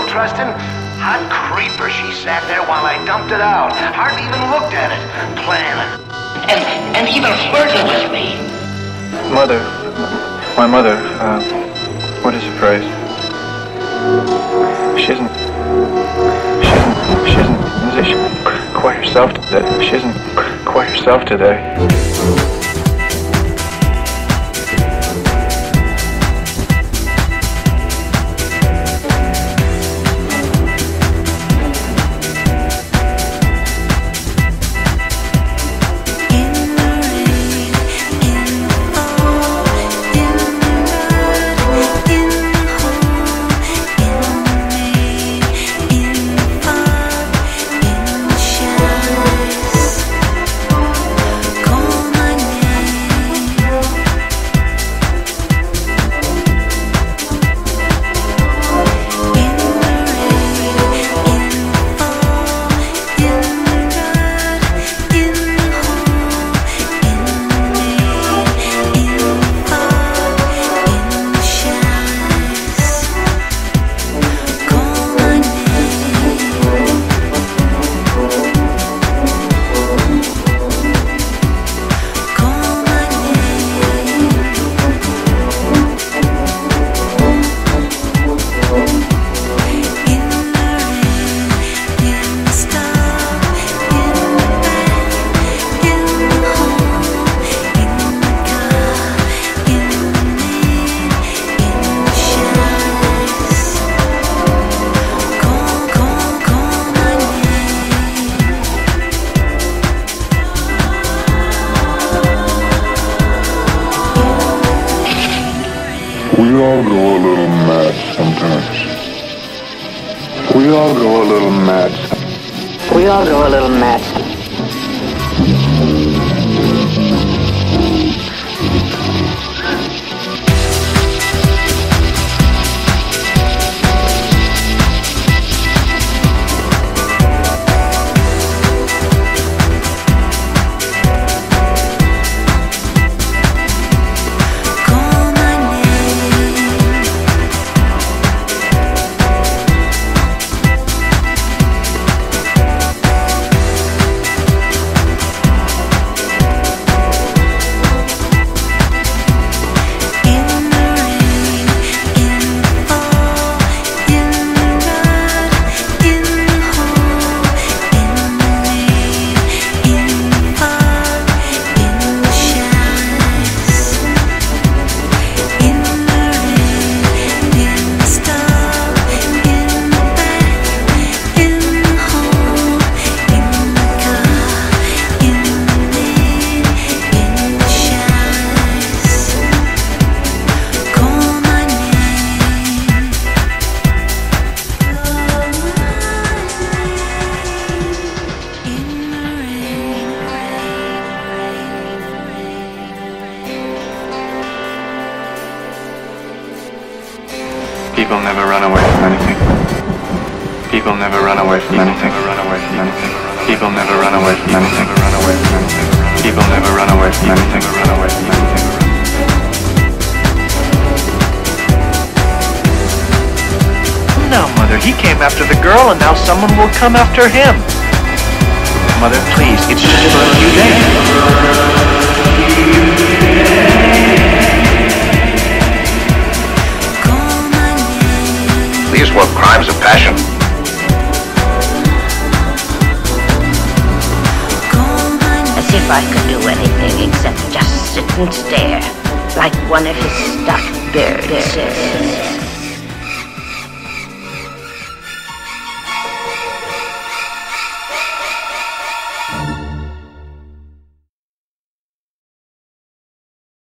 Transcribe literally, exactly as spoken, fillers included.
trust him? Hot creeper, she sat there while I dumped it out. Hardly even looked at it. Planning. And, and even flirting with me. Mother. My mother, uh, what is the phrase? She isn't, she isn't, she isn't, she isn't quite herself today. She isn't quite herself today. We all go a little mad sometimes. We all go a little mad. We all go a little mad. People never run away from anything. People never run away from anything. Run away from anything. People never run away from anything. Run away from anything. People never run away from anything. Run away from anything. No, Mother, he came after the girl and now someone will come after him. Mother, please, it's just for a few days. These were crimes of passion. As if I could do anything except just sit and stare, like one of his stuffed birds.